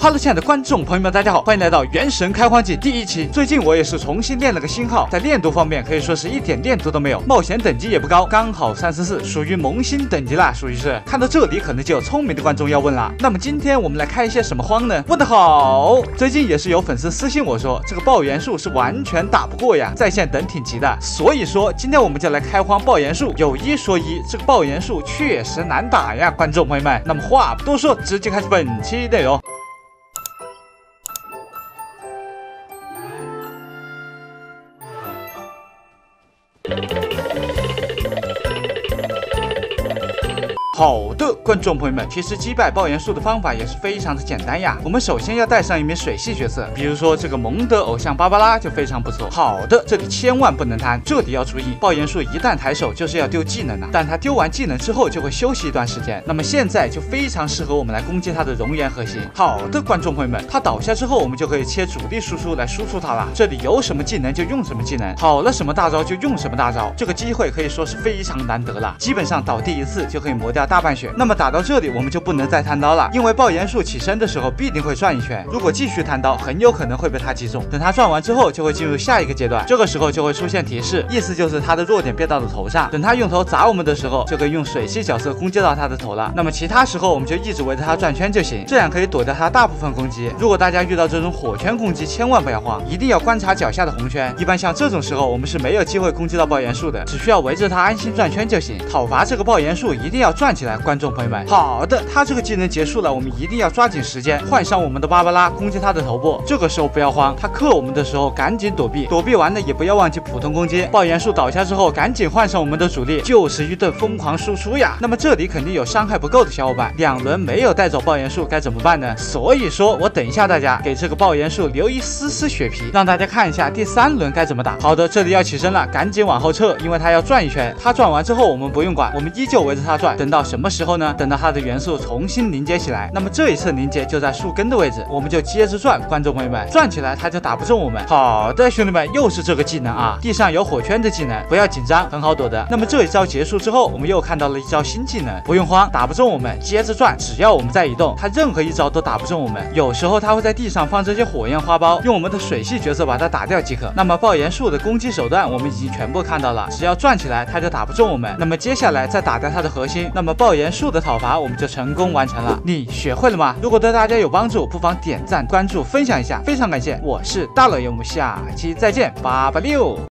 Hello， 亲爱的观众朋友们，大家好，欢迎来到《原神开荒记》第1期。最近我也是重新练了个新号，在练读方面可以说是一点练读都没有，冒险等级也不高，刚好34，属于萌新等级啦，属于是。看到这里，可能就有聪明的观众要问了，那么今天我们来开一些什么荒呢？问得好！最近也是有粉丝私信我说，这个爆元术是完全打不过呀，在线等挺急的，所以说今天我们就来开荒爆元术。有一说一，这个爆元术确实难打呀，观众朋友们。那么话不多说，直接开始本期内容。好的，观众朋友们，其实击败爆元术的方法也是非常的简单呀。我们首先要带上一名水系角色，比如说这个蒙德偶像芭芭拉就非常不错。好的，这里千万不能贪，这里要注意，爆元术一旦抬手就是要丢技能的，但他丢完技能之后就会休息一段时间。那么现在就非常适合我们来攻击他的熔岩核心。好的，观众朋友们，他倒下之后，我们就可以切主力输出来输出他了。这里有什么技能就用什么技能，好了什么大招就用什么大招，这个机会可以说是非常难得了。基本上倒地一次就可以磨掉大半血。那么打到这里，我们就不能再贪刀了，因为爆元术起身的时候必定会转一圈，如果继续贪刀，很有可能会被他击中。等他转完之后，就会进入下一个阶段，这个时候就会出现提示，意思就是他的弱点变到了头上。等他用头砸我们的时候，就可以用水系角色攻击到他的头了。那么其他时候我们就一直围着他转圈就行，这样可以躲掉他大部分攻击。如果大家遇到这种火圈攻击，千万不要慌，一定要观察脚下的红圈。一般像这种时候，我们是没有机会攻击到爆元术的，只需要围着他安心转圈就行。讨伐这个爆元术一定要转起来，观众朋友们。好的，他这个技能结束了，我们一定要抓紧时间换上我们的芭芭拉攻击他的头部。这个时候不要慌，他克我们的时候赶紧躲避，躲避完了也不要忘记普通攻击。爆元术倒下之后，赶紧换上我们的主力，就是一顿疯狂输出呀。那么这里肯定有伤害不够的小伙伴，2轮没有带走爆元术该怎么办呢？所以说我等一下大家给这个爆元术留一丝丝血皮，让大家看一下第3轮该怎么打。好的，这里要起身了，赶紧往后撤，因为他要转一圈。他转完之后我们不用管，我们依旧围着他转，等到什么时候呢？等到他的元素重新凝结起来，那么这一次凝结就在树根的位置，我们就接着转。观众朋友们，转起来他就打不中我们。好的，兄弟们，又是这个技能啊，地上有火圈的技能，不要紧张，很好躲的。那么这一招结束之后，我们又看到了一招新技能，不用慌，打不中我们，接着转，只要我们在移动，他任何一招都打不中我们。有时候他会在地上放这些火焰花苞，用我们的水系角色把它打掉即可。那么爆元术的攻击手段我们已经全部看到了，只要转起来他就打不中我们。那么接下来再打掉他的核心，那么爆元术的讨伐我们就成功完成了。你学会了吗？如果对大家有帮助，不妨点赞、关注、分享一下，非常感谢。我是大老爷，我们下期再见，886。